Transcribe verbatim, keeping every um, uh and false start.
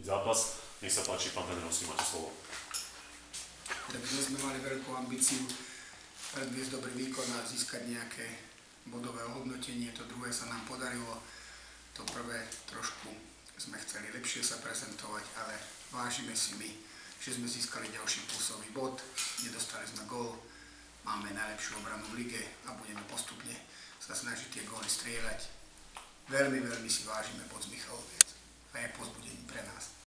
zápas. Nech sa páči, pán Tendrovský, máte slovo. Tak my sme mali veľkú ambíciu predviesť dobrý výkon a získať nejaké bodové ohodnotenie. To druhé sa nám podarilo. To prvé trošku sme chceli lepšie sa prezentovať, ale vážime si my, že sme získali ďalší plusový bod. Nedostali sme gól, máme najlepšiu obranu v lige a budeme postupne sa snažiť tie góly strieľať. Veľmi, veľmi si vážime bod z Michaloviec a je povzbudením pre nás.